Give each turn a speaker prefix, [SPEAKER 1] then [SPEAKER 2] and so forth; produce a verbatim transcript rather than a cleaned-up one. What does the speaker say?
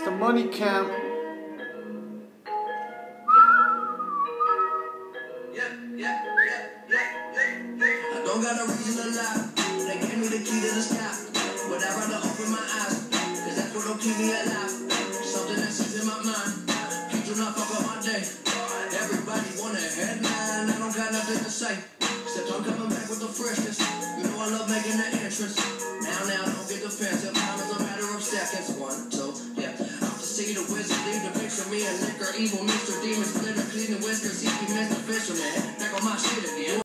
[SPEAKER 1] It's the money camp.
[SPEAKER 2] I don't got a reason to lie. They gave me the key to the sky, but I'd rather open my eyes, cause that's what'll keep me alive. Something that sits in my mind. You do not fuck up my day. Everybody want a headline, I don't got nothing to say. Except I'm coming back with the freshness. You know I love making the entrance. Now, now, don't get defensive. Time is a matter of seconds. One, two, yeah. Out to see the wizard, leave the picture. Me and Nick are evil.